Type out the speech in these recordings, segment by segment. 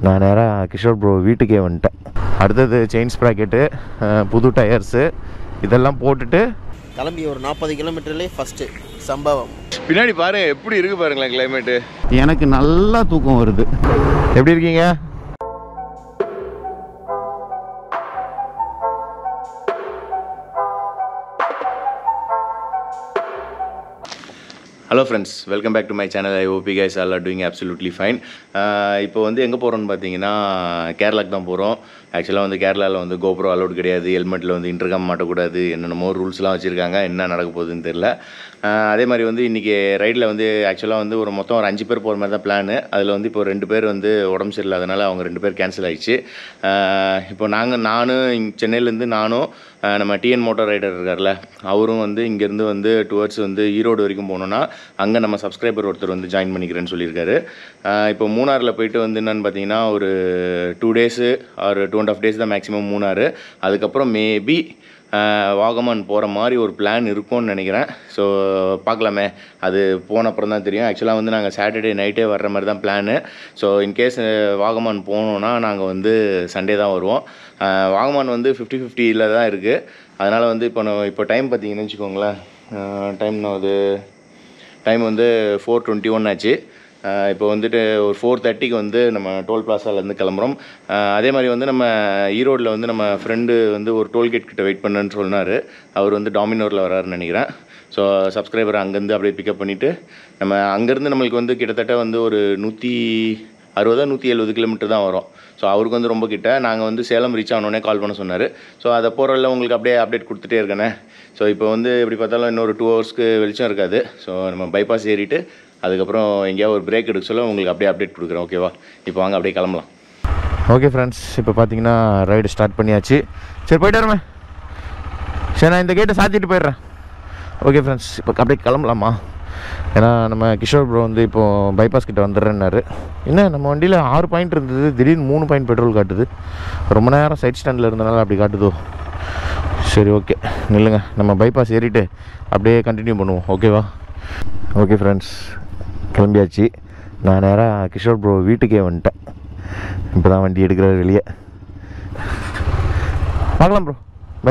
நான் நேராக கிஷோர் ப்ரோ வீட்டுக்கே வந்துட்டேன். அடுத்தது செயின் ஸ்ப்ராக்கெட்டு, புது டயர்ஸு இதெல்லாம் போட்டுட்டு கிளம்பி ஒரு 40 கிலோமீட்டர்லேயே ஃபஸ்ட்டு சம்பவம். பின்னாடி பாருங்க எப்படி இருக்குது பாருங்களேன் கிளைமேட்டு. எனக்கு நல்லா தூக்கம் வருது. எப்படி இருக்கீங்க? Hello friends, welcome back to my channel. I hope you guys all are doing absolutely fine. இப்போ வந்து எங்கே போகிறோன்னு பார்த்தீங்கன்னா கேரளாக்கு தான் போகிறோம். ஆக்சுவலாக வந்து கேரளாவில் வந்து கோப்ரோ அலோட் கிடையாது, ஹெல்மெட்டில் வந்து இன்டர்காம் மாட்டக்கூடாது, என்னென்னமோ ரூல்ஸ்லாம் வச்சுருக்காங்க. என்ன நடக்க போகுதுன்னு தெரில. அதே மாதிரி வந்து இன்றைக்கி ரைடில் வந்து ஆக்சுவலாக வந்து மொத்தம் ஒரு 5 பேர் போகிற மாதிரி தான் பிளானு. அதில் வந்து இப்போ 2 பேர் வந்து உடம்பு சரியில்லாதனால அவங்க 2 பேர் கேன்சல் ஆகிடுச்சு. இப்போ நானும் சென்னையிலேருந்து நானும் நம்ம டிஎன் மோட்டார் ரைடர் இருக்கார்ல, அவரும் வந்து இங்கேருந்து வந்து டுவர்ட்ஸ் வந்து ஈரோடு வரைக்கும் போனோன்னா அங்கே நம்ம சப்ஸ்கிரைபர் ஒருத்தர் வந்து ஜாயின் பண்ணிக்கிறேன்னு சொல்லியிருக்காரு. இப்போ மூணாரில் போயிட்டு வந்து என்னென்னு பார்த்தீங்கன்னா ஒரு 2 டேஸு ஒரு 2.5 டேஸ் தான் மேக்ஸிமம் மூணாறு. அதுக்கப்புறம் மேபி வாகமான் போகிற மாதிரி ஒரு பிளான் இருக்கும்னு நினைக்கிறேன். ஸோ பார்க்கலாமே, அது போன அப்புறம் தான் தெரியும். ஆக்சுவலாக வந்து நாங்கள் சாட்டர்டே நைட்டே வர்ற மாதிரி தான் பிளானு. ஸோ இன்கேஸ் வாகமான் போனோன்னா நாங்கள் வந்து சண்டே தான் வருவோம். வாகமான் வந்து 50-50 தான் இருக்குது. அதனால் வந்து இப்போ டைம் பார்த்தீங்கன்னு வச்சுக்கோங்களேன், டைம் வந்து 4:21 ஆச்சு. இப்போ வந்துட்டு ஒரு 4:30க்கு வந்து நம்ம டோல் பிளாசாலேருந்து கிளம்புறோம். அதே மாதிரி வந்து நம்ம ஈரோடில் வந்து நம்ம ஃப்ரெண்டு வந்து ஒரு டோல்கேட் கிட்ட வெயிட் பண்ணுன்னு சொன்னார். அவர் வந்து டாமினோரில் வராருன்னு நினைக்கிறேன். ஸோ சப்ஸ்கிரைபர் அங்கேருந்து அப்படியே பிக்கப் பண்ணிவிட்டு நம்ம அங்கேருந்து நம்மளுக்கு வந்து கிட்டத்தட்ட வந்து ஒரு 160-170 கிலோமீட்டர் தான் வரும். ஸோ அவருக்கு வந்து ரொம்ப கிட்ட. நாங்கள் வந்து சேலம் ரீச் ஆனோடனே கால் பண்ண சொன்னார். ஸோ அதை போகிறதில்ல உங்களுக்கு அப்படியே அப்டேட் கொடுத்துட்டே இருக்கேனே. ஸோ இப்போ வந்து எப்படி பார்த்தாலும் இன்னொரு 2 ஹவர்ஸ்க்கு வெளிச்சம் இருக்காது. ஸோ நம்ம பைபாஸ் ஏறிட்டு அதுக்கப்புறம் எங்கேயாவது ஒரு பிரேக் எடுக்க சொல்ல உங்களுக்கு அப்படியே அப்டேட் கொடுக்குறேன். ஓகேவா? இப்போ வாங்க அப்படியே கிளம்பலாம். ஓகே ஃப்ரெண்ட்ஸ், இப்போ பார்த்தீங்கன்னா ரைடு ஸ்டார்ட் பண்ணியாச்சு. சரி போய்ட்டு வரமே. சரி நான் இந்த கேட்டை சாத்திட்டு போயிடுறேன். ஓகே ஃப்ரெண்ட்ஸ், இப்போ அப்படியே கிளம்பலாமா? ஏன்னா நம்ம கிஷோர் ப்ரோ வந்து இப்போது பைபாஸ் கிட்ட வந்துடுறேன்னாரு. என்ன நம்ம வண்டியில் 6 பாயிண்ட் இருந்தது, திடீர்னு 3 பாயிண்ட் பெட்ரோல் காட்டுது. ரொம்ப நேரம் சைட் ஸ்டாண்டில் இருந்தனால அப்படி காட்டுதோ. சரி ஓகே நில்லுங்க, நம்ம பைபாஸ் ஏறிட்டு அப்படியே கண்டினியூ பண்ணுவோம். ஓகேவா? ஓகே ஃப்ரெண்ட்ஸ், கிளம்பியாச்சு. நான் நேராக கிஷோர் ப்ரோ வீட்டுக்கே வந்துட்டேன். இப்போ தான் வண்டி எடுக்கிற வெளியே. பார்க்கலாம் ப்ரோ, பை.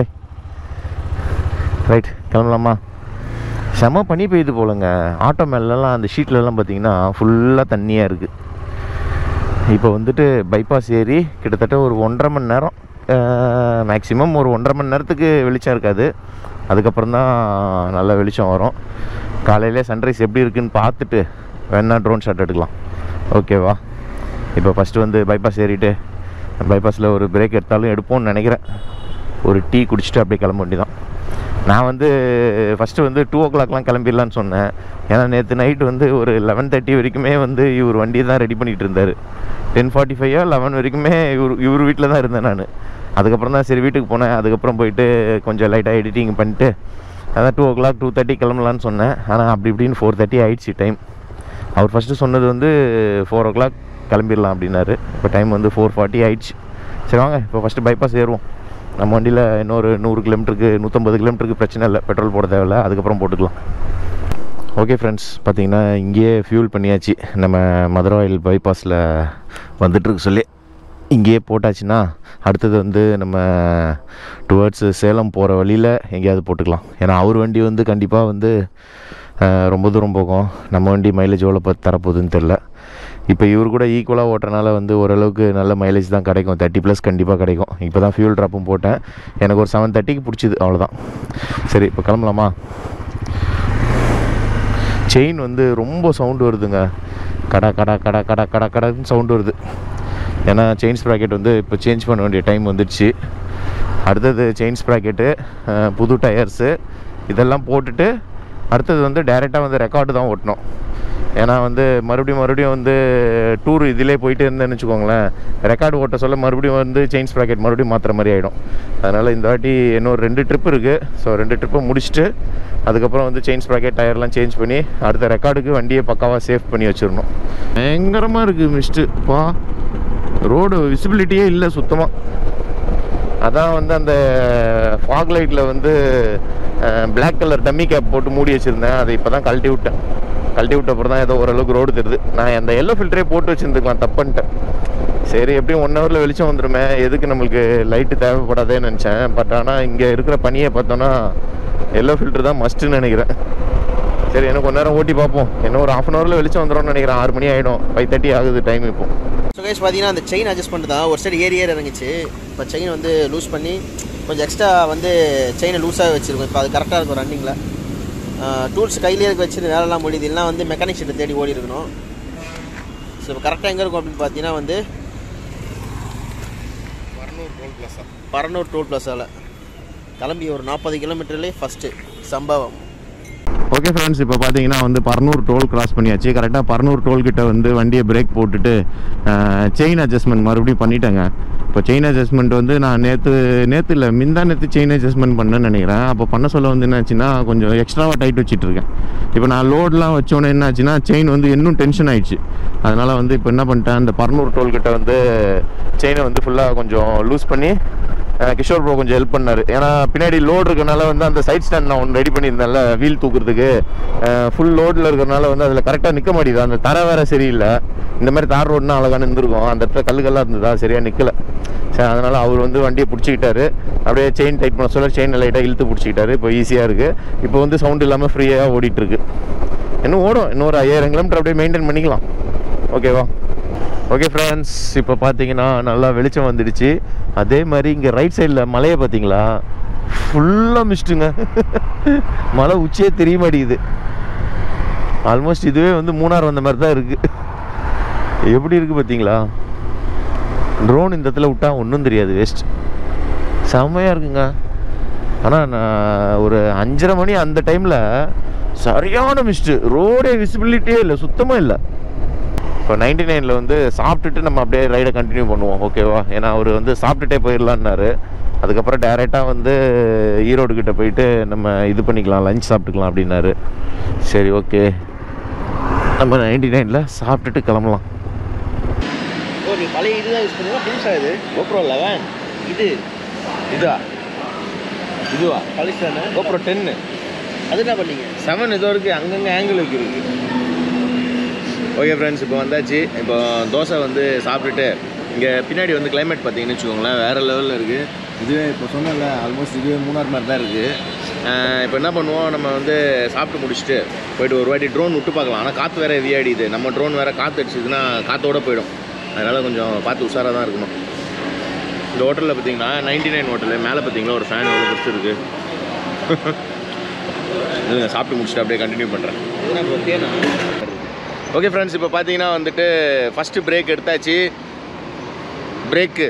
ரைட் கிளம்பலாமா? செம பனி பெய்யுது போலங்க. ஆட்டோ மேலெலாம் அந்த ஷீட்லலாம் பார்த்தீங்கன்னா ஃபுல்லாக தண்ணியாக இருக்குது. இப்போ வந்துட்டு பைபாஸ் ஏறி கிட்டத்தட்ட ஒரு 1.5 மணி நேரம், மேக்ஸிமம் ஒரு 1.5 மணி நேரத்துக்கு வெளிச்சம் இருக்காது. அதுக்கப்புறம் தான் நல்ல வெளிச்சம் வரும். காலையிலே சன்ரைஸ் எப்படி இருக்குதுன்னு பார்த்துட்டு வேணா ட்ரோன் ஷாட் எடுக்கலாம். ஓகேவா? இப்போ ஃபஸ்ட்டு வந்து பைபாஸ் ஏறிட்டு பைபாஸில் ஒரு பிரேக் எடுத்தாலும் எடுப்போம்னு நினைக்கிறேன். ஒரு டீ குடிச்சிட்டு அப்படியே கிளம்ப வேண்டியதான். நான் வந்து ஃபஸ்ட்டு வந்து 2 o'clockலாம் கிளம்பிடலான்னு சொன்னேன். ஏன்னா நேற்று நைட்டு வந்து ஒரு 11:30 வரைக்குமே வந்து இவர் வண்டி தான் ரெடி பண்ணிகிட்டு இருந்தார். 10:45 11 வரைக்குமே இவர் வீட்டில் தான் இருந்தேன் நான். அதுக்கப்புறம் தான் சரி வீட்டுக்கு போனேன். அதுக்கப்புறம் போயிட்டு கொஞ்சம் லைட்டாக எடிட்டிங் பண்ணிட்டு அதான் 2 o'clock 2:30 கிளம்பலான்னு சொன்னேன். ஆனால் அப்படி இப்படின்னு 4:30 ஆகிடுச்சு டைம். அவர் ஃபஸ்ட்டு சொன்னது வந்து 4 o'clock கிளம்பிடலாம் அப்படின்னாரு. இப்போ டைம் வந்து 4:40 ஆகிடுச்சு. சரி வாங்க இப்போ ஃபஸ்ட்டு பைபாஸ் ஏறுவோம். நம்ம வண்டியில் இன்னொரு 100 கிலோமீட்டருக்கு 150 கிலோமீட்டருக்கு பிரச்சனை இல்லை, பெட்ரோல் போட தேவையில்லை. அதுக்கப்புறம் போட்டுக்கலாம். ஓகே ஃப்ரெண்ட்ஸ், பார்த்திங்கன்னா இங்கேயே ஃபியூல் பண்ணியாச்சு. நம்ம மதுரை ஆயில் பைபாஸில் வந்துட்டுருக்கு சொல்லி இங்கேயே போட்டாச்சுன்னா அடுத்தது வந்து நம்ம டுவர்ட்ஸ் சேலம் போகிற வழியில் எங்கேயாவது போட்டுக்கலாம். ஏன்னா அவர் வண்டி வந்து கண்டிப்பாக வந்து ரொம்ப தூரம் போகும். நம்ம வண்டி மைலேஜ் எவ்வளோ தரப்போகுதுன்னு தெரில. இப்போ இவர் கூட ஈக்குவலாக ஓட்டுறனால வந்து ஓரளவுக்கு நல்ல மைலேஜ் தான் கிடைக்கும். 30+ கண்டிப்பாக கிடைக்கும். இப்போ தான் ஃபியூல் ட்ராப்பும் போட்டேன். எனக்கு ஒரு 7:30க்கு பிடிச்சிது, அவ்வளோதான். சரி இப்போ கிளம்பலாமா? செயின் வந்து ரொம்ப சவுண்டு வருதுங்க. கடா கடா கடா கடா கடா கடான்னு சவுண்டு வருது. ஏன்னா செயின் ஸ்ப்ராக்கெட் வந்து இப்போ சேஞ்ச் பண்ண வேண்டிய டைம் வந்துடுச்சு. அடுத்தது செயின் ஸ்ப்ராக்கெட்டு, புது டயர்ஸு இதெல்லாம் போட்டுட்டு அடுத்தது வந்து டைரெக்டாக வந்து ரெக்கார்டு தான் ஓட்டணும். ஏன்னா வந்து மறுபடியும் வந்து டூர் இதிலே போயிட்டு இருந்தேன்னு வச்சுக்கோங்களேன், ரெக்கார்டு ஓட்ட சொல்ல மறுபடியும் வந்து செயின் ஸ்ப்ராக்கெட் மறுபடியும் மாற்றுற மாதிரி ஆகிடும். அதனால் இந்த வாட்டி இன்னொரு 2 ட்ரிப் இருக்குது. ஸோ 2 ட்ரிப்பை முடிச்சுட்டு அதுக்கப்புறம் வந்து செயின் ஸ்ப்ராக்கெட் டயர்லாம் சேஞ்ச் பண்ணி அடுத்த ரெக்கார்டுக்கு வண்டியை பக்காவாக சேஃப் பண்ணி வச்சிடணும். பயங்கரமாக இருக்குது மிஸ்ட்டுப்பா. ரோடு விசிபிலிட்டியே இல்லை சுத்தமாக. அதான் வந்து அந்த ஃபாக் லைட்டில் வந்து பிளாக் கலர் டம்மி கேப் போட்டு மூடி வச்சுருந்தேன். அதை இப்போ தான் கழட்டி விட்டேன். கழட்டி விட்ட அப்புறம் தான் ஏதோ ஓரளவுக்கு ரோடு தெரியுது. நான் அந்த எல்லோ ஃபில்டரே போட்டு வச்சுருந்துக்கலாம், தப்புன்ட்டேன். சரி எப்படியும் 1 ஹவரில் வெளிச்சம் வந்துடுமே, எதுக்கு நம்மளுக்கு லைட்டு தேவைப்படாதேன்னு நினச்சேன். பட் ஆனால் இங்கே இருக்கிற பனியை பார்த்தோன்னா எல்லோ ஃபில்டர் தான் மஸ்ட்டுன்னு நினைக்கிறேன். சரி எனக்கு 1 நேரம் ஓட்டி பார்ப்போம். இன்னும் ஒரு 1/2 ஹவரில் வெளிச்சம் வந்துடும்னு நினைக்கிறேன். 6 மணி ஆகிடும், 5:30 ஆகுது டைம் இப்போ. ஸோ கைஸ் பார்த்தீங்கன்னா அந்த செயின் அட்ஜஸ்ட்மெண்ட் தான் ஒரு சைடு ஏறி இறங்குச்சு. இப்போ செயின் வந்து லூஸ் பண்ணி கொஞ்சம் எக்ஸ்ட்ரா வந்து செயினை லூஸாக வச்சுருக்கோம். இப்போ அது கரெக்டாக இருக்கும் ரன்னிங்கில். டூல்ஸ் கையிலே இருக்க வச்சுட்டு வேலைலாம் முடியுது, இல்லைனா வந்து மெக்கானிக் ஷெட்டை தேடி ஓடி இருக்கணும். ஸோ இப்போ கரெக்டாக எங்கே இருக்கும் அப்படின்னு பார்த்தீங்கன்னா வந்து பரனூர் டோல் பிளாஸாவில் கிளம்பி ஒரு 40 கிலோமீட்டர்லேயே ஃபஸ்ட்டு சம்பவம். ஓகே ஃப்ரெண்ட்ஸ், இப்போ பார்த்தீங்கன்னா வந்து பரனூர் டோல் கிராஸ் பண்ணியாச்சு. கரெக்டாக பரனூர் டோல்கிட்ட வந்து வண்டியை பிரேக் போட்டுட்டு செயின் அட்ஜஸ்ட்மெண்ட் மறுபடியும் பண்ணிட்டேங்க. இப்போ செயின் அட்ஜஸ்ட்மெண்ட் வந்து நான் நேற்று இல்லை நேற்று செயின் அட்ஜஸ்ட்மெண்ட் பண்ணேன்னு நினைக்கிறேன். அப்போ பண்ண சொல்ல வந்து என்னாச்சுன்னா கொஞ்சம் எக்ஸ்ட்ராவாக டைட் வச்சுட்டு இருக்கேன். இப்போ நான் லோடெலாம் வச்சோன்னே என்னாச்சுன்னா செயின் வந்து இன்னும் டென்ஷன் ஆகிடுச்சு. அதனால் வந்து இப்போ என்ன பண்ணிட்டேன், அந்த பரனூர் டோல்கிட்ட வந்து செயினை வந்து ஃபுல்லாக கொஞ்சம் லூஸ் பண்ணி கிஷோர் ப்ரோ கொஞ்சம் ஹெல்ப் பண்ணார். ஏன்னா பின்னாடி லோடு இருக்கனால வந்து அந்த சைட் ஸ்டாண்ட் நான் ஒன்று ரெடி பண்ணியிருந்தேன்ல வீல் தூக்குறதுக்கு, ஃபுல் லோடில் இருக்கிறனால வந்து அதில் கரெக்டாக நிற்க மாட்டேது. அந்த தரை வேறு சரியில்லை. இந்த மாதிரி தார் ரோடுனா அழகான இருந்திருக்கும், அந்த இடத்துல கல்லுகள்லாம் இருந்ததா சரியாக நிற்கலை. சரி அதனால் அவர் வந்து வண்டியை பிடிச்சிக்கிட்டாரு. அப்படியே செயின் டைட் பண்ண சொல்ல செயின் லைட்டாக இழுத்து பிடிச்சிக்கிட்டாரு. இப்போ ஈஸியாக இருக்குது. இப்போ வந்து சவுண்ட் இல்லாமல் ஃப்ரீயாக ஓடிட்டுருக்கு. இன்னும் ஓடும், இன்னும் ஒரு 5000 கிலோமீட்டர் அப்படியே மெயின்டைன் பண்ணிக்கலாம். ஓகேவா? ஓகே ஃப்ரெண்ட்ஸ், இப்போ பார்த்தீங்கன்னா நல்லா வெளிச்சம் வந்துடுச்சு. அதே மாதிரி இங்கே ரைட் சைடில் மலையை பார்த்தீங்களா, ஃபுல்லாக மிஸ்ட்டுங்க. மலை உச்சியே தெரிய மாட்டேங்குது. ஆல்மோஸ்ட் இதுவே வந்து மூணார் வந்த மாதிரி தான் இருக்குது. எப்படி இருக்குது பார்த்தீங்களா? ட்ரோன் இந்த இடத்துல விட்டால் ஒன்றும் தெரியாது, வேஸ்ட். செம்மையாக இருக்குங்க. ஆனால் நான் ஒரு 5:30 மணி அந்த டைமில் சரியான மிஸ்ட்டு, ரோடே விசிபிலிட்டியே இல்லை, சுத்தமாக இல்லை. இப்போ 99 வந்து சாப்பிட்டுட்டு நம்ம அப்படியே ரைடை கண்டினியூ பண்ணுவோம், ஓகேவா? ஏன்னா அவர் வந்து சாப்பிட்டுட்டே போயிடலான்னாரு. அதுக்கப்புறம் டேரெக்டாக வந்து ஈரோடு கிட்டே போயிட்டு நம்ம இது பண்ணிக்கலாம், லஞ்ச் சாப்பிட்டுக்கலாம் அப்படின்னாரு. சரி ஓகே, நம்ம 99 சாப்பிட்டுட்டு கிளம்பலாம். ஓ நீ பழைய இதுதான் யூஸ் பண்ணுவா, புதுசாக இது GoPro 11 இதுவா பழைசானே GoPro 10. அது என்ன பண்ணீங்க? 7 இதோ இருக்குது, அங்கங்கே ஆங்கிள் வைக்கிறது. ஓகே ஃப்ரெண்ட்ஸ், இப்போ வந்தாச்சு. இப்போ தோசை வந்து சாப்பிட்டுட்டு இங்கே பின்னாடி வந்து கிளைமேட் பார்த்தீங்கன்னு வச்சுக்கோங்களேன், வேறு லெவலில் இருக்குது. இதுவே இப்போ சொன்னல ஆல்மோஸ்ட் இதுவே மூணார் மாதிரி தான் இருக்குது. இப்போ என்ன பண்ணுவோம், நம்ம வந்து சாப்பிட்டு முடிச்சுட்டு போய்ட்டு ஒரு வாட்டி ட்ரோன் விட்டு பார்க்கலாம். ஆனால் காற்று வேறு வியாடிது, நம்ம ட்ரோன் வேறு காற்று அடிச்சதுன்னா காற்றோடு போயிடும். அதனால் கொஞ்சம் பார்த்து உஷாராக தான் இருக்கணும். இந்த ஹோட்டலில் பார்த்தீங்கன்னா 99 ஹோட்டலு மேலே பார்த்தீங்கன்னா ஒரு ஃபேன் எவ்வளோ பெருசு இருக்குது. இல்லைங்க, சாப்பிட்டு முடிச்சுட்டு அப்படியே கண்டினியூ பண்ணுறேன். ஓகே ஃப்ரெண்ட்ஸ், இப்போ பார்த்தீங்கன்னா வந்துட்டு ஃபஸ்ட்டு பிரேக் எடுத்தாச்சு. பிரேக்கு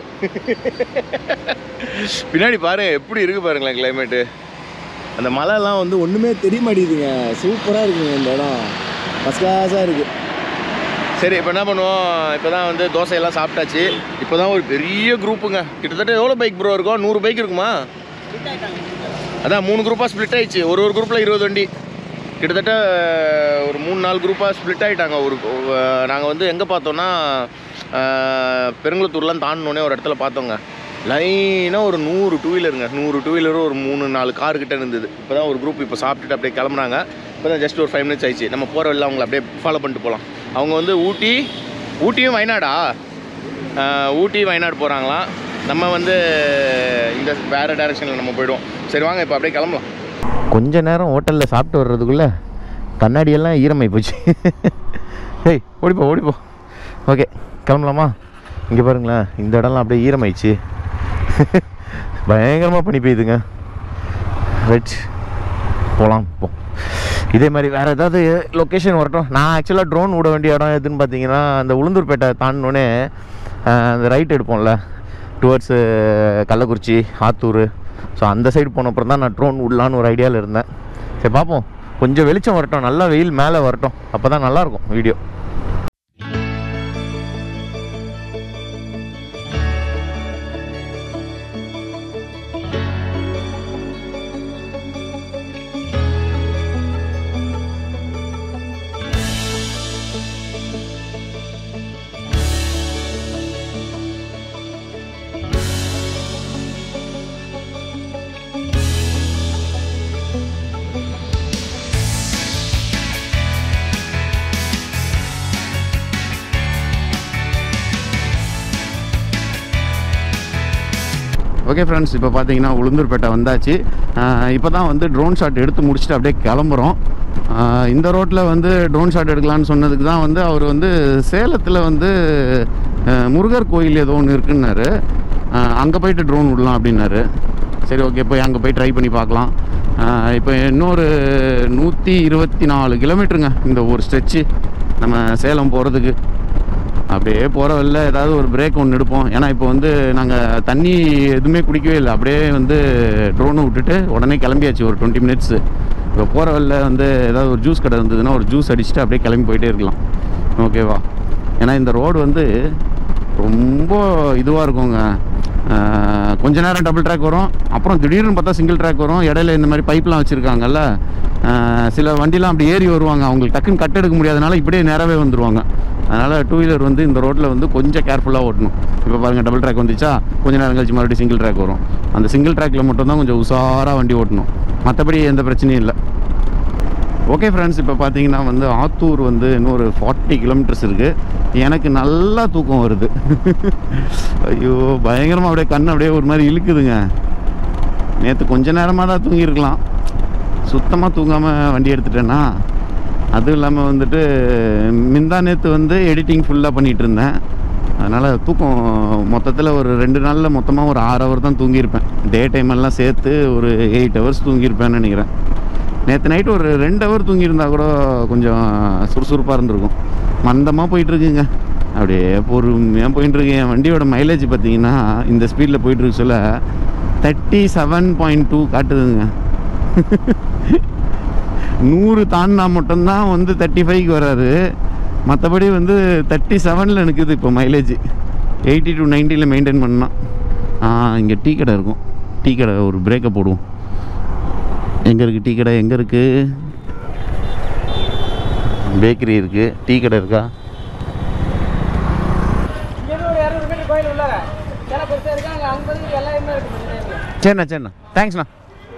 பின்னாடி பாருங்கள் எப்படி இருக்குது பாருங்களேன் கிளைமேட்டு. அந்த மலைலாம் வந்து ஒன்றுமே தெரிய மாட்டேங்குதுங்க, சூப்பராக இருக்குங்க இந்த இடம், ஃபஸ்ட் கிளாஸாக இருக்குது. சரி இப்போ என்ன பண்ணுவோம், இப்போ தான் வந்து தோசையெல்லாம் சாப்பிட்டாச்சு. இப்போ தான் ஒரு பெரிய குரூப்புங்க, கிட்டத்தட்ட எவ்வளோ பைக் ப்ரோ இருக்கும்? 100 பைக் இருக்குமா? அதான் 3 குரூப்பாக ஸ்ப்ளிட் ஆகிடுச்சு. ஒரு குரூப்பில் 20 வண்டி, கிட்டத்தட்ட ஒரு 3-4 குரூப்பாக ஸ்ப்ளிட் ஆகிட்டாங்க. நாங்கள் வந்து எங்கே பார்த்தோன்னா பெருங்குளத்தூர்லாம் தாண்டினோடனே ஒரு இடத்துல பார்த்தோங்க, லைனாக ஒரு 100 டூவீலருங்க, 100 டூவீலரும் ஒரு 3-4 கார் கிட்டே இருந்தது. இப்போ தான் ஒரு குரூப் இப்போ சாப்பிட்டுட்டு அப்படியே கிளம்புறாங்க. இப்போ தான் ஜஸ்ட் ஒரு 5 மினிட்ஸ் ஆயிடுச்சு. நம்ம போகிற வழியில் அவங்களை அப்படியே ஃபாலோ பண்ணிட்டு போகலாம். அவங்க வந்து ஊட்டியும் வயநாடா ஊட்டி வயநாடு போகிறாங்களாம். நம்ம வந்து இந்த வேறு டைரெக்ஷனில் நம்ம போய்டுவோம். சரி வாங்க இப்போ அப்படியே கிளம்பலாம். கொஞ்ச நேரம் ஹோட்டலில் சாப்பிட்டு வர்றதுக்குள்ளே கண்ணாடியெல்லாம் ஈரமாகி போச்சு. ஏய் ஓடிப்போ. ஓகே கிளம்பலாமா? இங்கே பாருங்களேன், இந்த இடம்லாம் அப்படியே ஈரமாயிடுச்சு. பயங்கரமாக பனி பெய்யுதுங்க. ரைட் போகலாம். இதே மாதிரி வேறு ஏதாவது லொக்கேஷன் வரட்டும். நான் ஆக்சுவலாக ட்ரோன் விட வேண்டிய இடம் எதுன்னு பார்த்தீங்கன்னா, அந்த உளுந்தூர்பேட்டை தாண்டினோடனே அந்த ரைட் எடுப்போம்ல டுவர்ட்ஸு கள்ளக்குறிச்சி ஆத்தூர், ஸோ அந்த சைடு போன அப்புறம் தான் நான் ட்ரோன் விடலான்னு ஒரு ஐடியாவில் இருந்தேன். சரி பார்ப்போம், கொஞ்சம் வெளிச்சம் வரட்டும், நல்லா வெயில் மேலே வரட்டும், அப்போ தான் நல்லாயிருக்கும் வீடியோ. ஓகே ஃப்ரெண்ட்ஸ், இப்போ பார்த்தீங்கன்னா உளுந்தூர்பேட்டை வந்தாச்சு. இப்போ தான் வந்து ட்ரோன் ஷாட் எடுத்து முடிச்சுட்டு அப்படியே கிளம்புறோம். இந்த ரோட்டில் வந்து ட்ரோன் ஷாட் எடுக்கலான்னு சொன்னதுக்கு தான் வந்து அவர் வந்து சேலத்தில் வந்து முருகர் கோயில் ஏதோ ஒன்று இருக்குன்னாரு. அங்கே போயிட்டு ட்ரோன் விடலாம் அப்படின்னாரு. சரி ஓகே, போய் அங்கே போய் ட்ரை பண்ணி பார்க்கலாம். இப்போ இன்னொரு 124 கிலோமீட்டருங்க இந்த ஒரு ஸ்ட்ரெச்சு நம்ம சேலம் போகிறதுக்கு. அப்படியே போகிற வழில ஏதாவது ஒரு பிரேக் ஒன்று எடுப்போம். ஏன்னா இப்போ வந்து நாங்கள் தண்ணி எதுவுமே குடிக்கவே இல்லை. அப்படியே வந்து ட்ரோனை விட்டுட்டு உடனே கிளம்பியாச்சு ஒரு 20 மினிட்ஸு. இப்போ போகிற வழில வந்து ஏதாவது ஒரு ஜூஸ் கடை இருந்ததுன்னா ஒரு ஜூஸ் அடிச்சுட்டு அப்படியே கிளம்பி போயிட்டே இருக்கலாம். ஓகேவா? ஏன்னா இந்த ரோடு வந்து ரொம்ப இதுவாக இருக்குங்க. கொஞ்ச நேரம் டபுள் ட்ராக் வரும், அப்புறம் திடீர்னு பார்த்தா சிங்கிள் ட்ராக் வரும். இடையில இந்த மாதிரி பைப்லாம் வச்சுருக்காங்கல்ல, சில வண்டிலாம் அப்படி ஏறி வருவாங்க. அவங்களுக்கு டக்குன்னு கட் எடுக்க முடியாதனால இப்படியே நேராகவே வந்துடுவாங்க. அதனால் டூ வீலர் வந்து இந்த ரோட்டில் வந்து கொஞ்சம் கேர்ஃபுல்லாக ஓட்டணும். இப்போ பாருங்கள், டபுள் ட்ராக் வந்துச்சா, கொஞ்சம் நேரம் கழிச்சு மறுபடியும் சிங்கிள் ட்ராக் வரும். அந்த சிங்கிள் ட்ராக்கில் மட்டும்தான் கொஞ்சம் உஷாராக வண்டி ஓட்டணும், மற்றபடி எந்த பிரச்சனையும் இல்லை. ஓகே ஃப்ரெண்ட்ஸ், இப்போ பார்த்தீங்கன்னா வந்து ஆத்தூர் வந்து இன்னொரு 40 கிலோமீட்டர்ஸ் இருக்குது. எனக்கு நல்லா தூக்கம் வருது. ஐயோ பயங்கரமாக அப்படியே கண் அப்படியே ஒரு மாதிரி இழுக்குதுங்க. நேற்று கொஞ்சம் நேரமாக தான் தூங்கியிருக்கலாம், சுத்தமாக தூங்காமல் வண்டி எடுத்துட்டேன்னா. அதுவும் இல்லாமல் வந்துட்டு முந்தா நேற்று வந்து எடிட்டிங் ஃபுல்லாக பண்ணிகிட்டு இருந்தேன். அதனால் தூக்கம் மொத்தத்தில் ஒரு 2 நாளில் மொத்தமாக ஒரு 6 ஹவர் தான் தூங்கியிருப்பேன். டே டைம் எல்லாம் சேர்த்து ஒரு 8 ஹவர்ஸ் தூங்கியிருப்பேன்னு நினைக்கிறேன். நேற்று நைட்டு ஒரு 2 ஹவர் தூங்கியிருந்தா கூட கொஞ்சம் சுறுசுறுப்பாக இருந்திருக்கும். மந்தமாக போயிட்டுருக்குங்க, அப்படியே பொறுமையாக போயிட்டுருக்கு. என் வண்டியோட மைலேஜ் பார்த்தீங்கன்னா இந்த ஸ்பீடில் போயிட்டுருக்கு சொல்ல 37.2 காட்டுதுங்க. 100 தாண்டினா மட்டும்தான் வந்து 35க்கு வராது, மற்றபடி வந்து 37ல் நிற்குது இப்போ மைலேஜ். 80 to 90ல் மெயின்டைன் பண்ணால். இங்கே டீ கடை இருக்கும், டீ கடை ஒரு பிரேக்கை போடுவோம். எங்கே இருக்குது டீ கடை? எங்கே இருக்குது? பேக்கரி இருக்குது, டீ கடை இருக்கா? சரிண்ணா சரிண்ணா, தேங்க்ஸ்ண்ணா.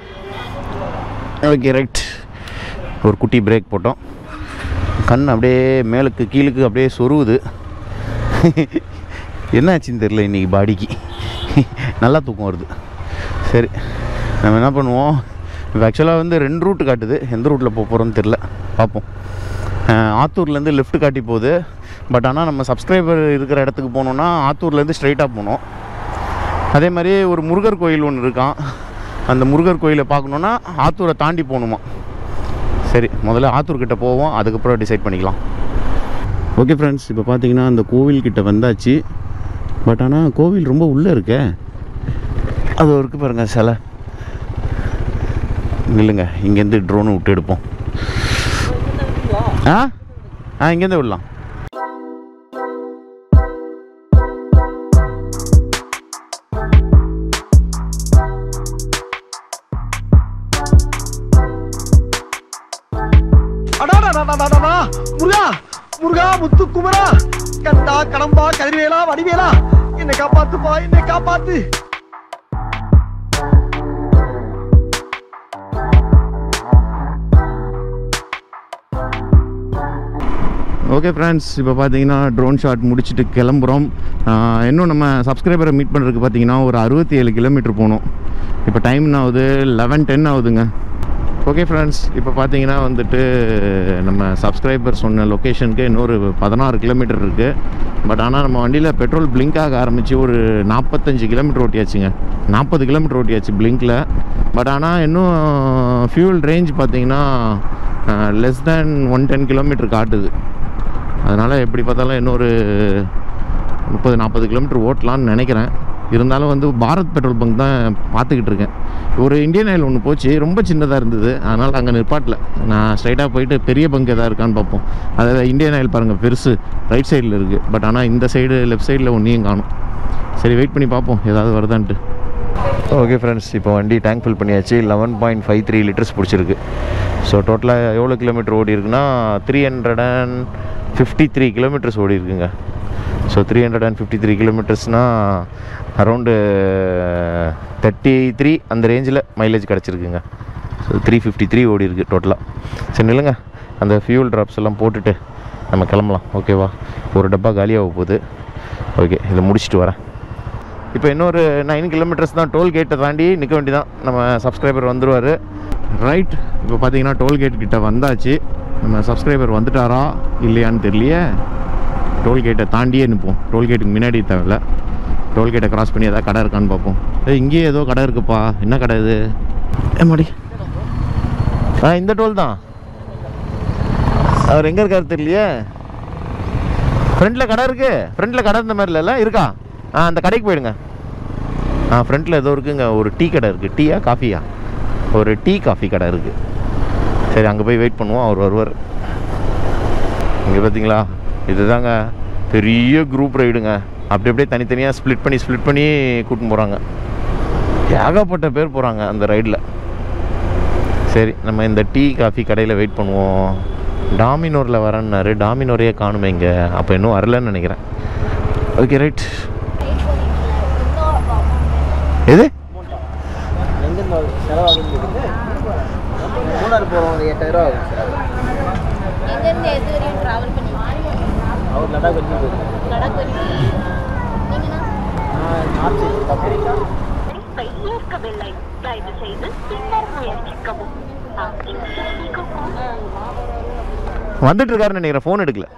Okay right. ஒரு குட்டி பிரேக் போட்டோம். கண் அப்படியே மேலுக்கு கீழுக்கு அப்படியே சொருவுது. என்னாச்சுன்னு தெரில, இன்றைக்கி பாடிக்கு நல்லா தூக்கம் வருது. சரி, நம்ம என்ன பண்ணுவோம், இப்போ ஆக்சுவலாக வந்து 2 ரூட்டு காட்டுது. எந்த ரூட்டில் போக போகிறோன்னு தெரில, பார்ப்போம். ஆத்தூர்லேருந்து லெஃப்ட் காட்டி போகுது. பட் ஆனால் நம்ம சப்ஸ்கிரைபர் இருக்கிற இடத்துக்கு போகணுன்னா ஆத்தூர்லேருந்து ஸ்ட்ரைட்டாக போகணும். அதே மாதிரி ஒரு முருகர் கோயில் ஒன்று இருக்கான், அந்த முருகர் கோயிலை பார்க்கணுன்னா ஆத்தூரை தாண்டி போகணுமா. சரி, முதல்ல ஆத்தூர்கிட்ட போவோம், அதுக்கப்புறம் டிசைட் பண்ணிக்கலாம். ஓகே ஃப்ரெண்ட்ஸ், இப்போ பார்த்தீங்கன்னா அந்த கோவில்கிட்ட வந்தாச்சு. பட் ஆனால் கோவில் ரொம்ப உள்ளே இருக்கே. அது இருக்குது பாருங்கள் சிலை. இல்லைங்க, இங்கேருந்து ட்ரோனு விட்டு எடுப்போம். இங்கேருந்து விடலாம். முருகா முருகா முத்து குமரா கண்டா கடம்பா கதிர்வேலா வடிவேலா, என்னை காப்பாத்துப்பா, என்னை காப்பாத்து. ஓகே ஃப்ரெண்ட்ஸ், இப்போ பார்த்தீங்கன்னா ட்ரோன் ஷாட் முடிச்சுட்டு கிளம்புறோம். இன்னும் நம்ம சப்ஸ்கிரைபரை மீட் பண்ணுறதுக்கு பார்த்தீங்கன்னா ஒரு 67 கிலோமீட்டர் போகணும். இப்போ டைம் என்ன ஆகுது? 11:10 ஆகுதுங்க. ஓகே ஃப்ரெண்ட்ஸ், இப்போ பார்த்தீங்கன்னா வந்துட்டு நம்ம சப்ஸ்கிரைபர் சொன்ன லொக்கேஷனுக்கு இன்னொரு 16 கிலோமீட்டர் இருக்குது. பட் ஆனால் நம்ம வண்டியில் பெட்ரோல் பிளிங்க் ஆக ஆரம்பித்து ஒரு 45 கிலோமீட்டர் ஓட்டியாச்சுங்க. 40 கிலோமீட்டர் ஓட்டியாச்சு பிளிங்கில். பட் ஆனால் இன்னும் ஃபியூல் ரேஞ்ச் பார்த்தீங்கன்னா லெஸ் தேன் 110 கிலோமீட்டர் காட்டுது. அதனால் எப்படி பார்த்தாலும் இன்னொரு 30-40 கிலோமீட்டர் ஓட்டலான்னு நினைக்கிறேன். இருந்தாலும் வந்து பாரத் பெட்ரோல் பங்க் தான் பார்த்துக்கிட்டு இருக்கேன். ஒரு இந்தியன் ஆயில் ஒன்று போச்சு, ரொம்ப சின்னதாக இருந்தது, அதனால் அங்கே நிற்பாட்டில் நான் ஸ்ட்ரைட்டாக போயிட்டு பெரிய பங்க் எதாவது இருக்கான்னு பார்ப்போம். அதாவது இந்தியன் ஆயில் பாருங்கள் பெருசு ரைட் சைடில் இருக்குது. பட் ஆனால் இந்த சைடு லெஃப்ட் சைடில் ஒன்றையும் காணும். சரி, வெயிட் பண்ணி பார்ப்போம் ஏதாவது வருதான்ட்டு. ஓகே ஃப்ரெண்ட்ஸ், இப்போ வண்டி டேங்க் ஃபில் பண்ணியாச்சு. 11.53 லிட்டர்ஸ் பிடிச்சிருக்கு. ஸோ டோட்டலாக எவ்வளோ கிலோமீட்டர் ஓடி இருக்குன்னா 353 கிலோமீட்டர்ஸ் ஓடி இருக்குங்க. ஸோ 353 கிலோமீட்டர்ஸ்னால் அரௌண்டு 33 அந்த ரேஞ்சில் மைலேஜ் கிடச்சிருக்குங்க. ஸோ 353 ஓடி இருக்குது டோட்டலாக. சரி நில்லுங்க, அந்த ஃபியூல் ட்ராப்ஸ் எல்லாம் போட்டுட்டு நம்ம கிளம்பலாம். ஓகேவா? ஒரு டப்பா காலியாக போகுது. ஓகே, இதை முடிச்சுட்டு வரேன். இப்போ இன்னொரு 9 கிலோமீட்டர்ஸ் தான். டோல்கேட்டை தாண்டி நிற்க வேண்டியதான். நம்ம சப்ஸ்கிரைபர் வந்துடுவார். ரைட், இப்போ பார்த்தீங்கன்னா டோல்கேட் கிட்ட வந்தாச்சு. நம்ம சப்ஸ்கிரைபர் வந்துட்டாரா இல்லையான்னு தெரியலையே. டோல்கேட்டை தாண்டியே நிற்போம். டோல்கேட்டுக்கு முன்னாடி தேவையில்ல, டோல்கேட்டை கிராஸ் பண்ணி ஏதாவது கடை இருக்கான்னு பார்ப்போம். இங்கேயே ஏதோ கடை இருக்குப்பா. என்ன கடை இது? மாடி இந்த டோல் தான். அவர் எங்கே இருக்காரு தெரியலையே. ஃப்ரண்ட்டில் கடை இருக்குது. ஃப்ரண்ட்டில் கடை இந்த மாதிரி இல்லைல்ல இருக்கா? அந்த கடைக்கு போயிடுங்க. ஃப்ரண்ட்டில் ஏதோ இருக்குங்க. ஒரு டீ கடை இருக்குது. டீயா காஃபியா? ஒரு டீ காஃபி கடை இருக்குது. சரி, அங்கே போய் வெயிட் பண்ணுவோம். அவர் வருவார். இங்கே பார்த்தீங்களா, இதுதாங்க பெரிய குரூப் ரைடுங்க. அப்படி அப்படியே தனித்தனியாக ஸ்ப்ளிட் பண்ணி கூட்டின்னு போகிறாங்க. ஏகப்பட்ட பேர் போகிறாங்க அந்த ரைடில். சரி, நம்ம இந்த டீ காஃபி கடையில் வெயிட் பண்ணுவோம். டாமினோரில் வரேன்னாரு. டாமினோரையே காணுமே இங்கே. அப்போ இன்னும் வரலன்னு நினைக்கிறேன். Okay right. எது மூணாறு போகிறோம். 8000 ஆகும். அவர் லடாக் வரைக்கும் வந்துட்டு இருக்காருன்னு நினைக்கிறேன். ஃபோன் எடுக்கல.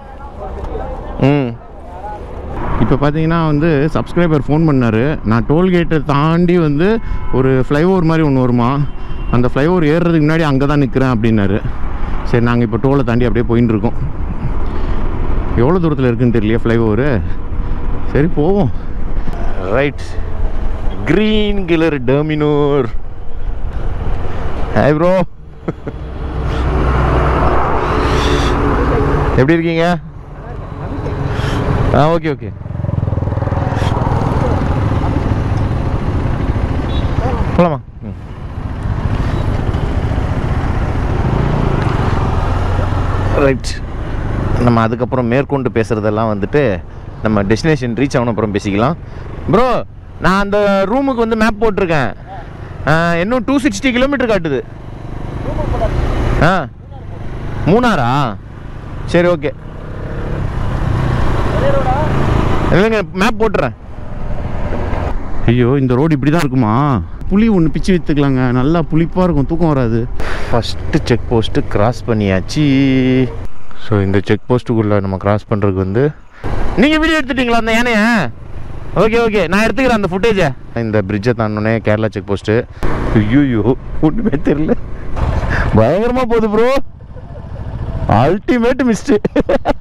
இப்போ பார்த்தீங்கன்னா வந்து சப்ஸ்கிரைபர் ஃபோன் பண்ணார். நான் டோல்கேட்டை தாண்டி வந்து ஒரு ஃப்ளைஓவர் மாதிரி ஒன்று வருமா, அந்த ஃப்ளைஓவர் ஏறுறதுக்கு முன்னாடி அங்கே தான் நிற்கிறேன் அப்படின்னாரு. சரி, நாங்கள் இப்போ டோலை தாண்டி அப்படியே போயின்னு இருக்கோம். எவ்வளோ தூரத்தில் இருக்குன்னு தெரியலையே ஃப்ளைஓவரு. சரி போவோம். ரைட், கிரீன் கிலர் டெர்மினோர். ஹாய் ப்ரோ, எப்படி இருக்கீங்க? Okay okay. போலாமா? ரைட், நம்ம அதுக்கப்புறம் மேற்கொண்டு பேசுகிறதெல்லாம் வந்துட்டு நம்ம டெஸ்டினேஷன் ரீச் ஆகணும் அப்புறம் பேசிக்கலாம். ப்ரோ, நான் அந்த ரூமுக்கு வந்து மேப் போட்டிருக்கேன். இன்னும் 260 கிலோமீட்டர் காட்டுது. மூணாரா? சரி ஓகே. இல்லைங்க, மேப் போட்டுறேன். ஐயோ, இந்த ரோடு இப்படி தான் இருக்குமா? புளி ஒன்று பிச்சு விற்றுக்கலாங்க. நல்லா புளிப்பாக இருக்கும், தூக்கம் வராது. ஃபஸ்ட்டு செக் போஸ்ட்டு கிராஸ் பண்ணியாச்சு. ஸோ இந்த செக் போஸ்ட்டுக்குள்ளே நம்ம கிராஸ் பண்ணுறதுக்கு வந்து நீங்கள் வீடியோ எடுத்துட்டிங்களா அந்த யானையை? ஓகே ஓகே, நான் எடுத்துக்கிறேன் அந்த ஃபுட்டேஜை. இந்த பிரிட்ஜை தாண்டோன்னே கேரளா செக் போஸ்ட்டு. ஐயோ, ஒன்றுமே தெரியல. பயங்கரமாக போகுது ப்ரோ. Ultimate mist.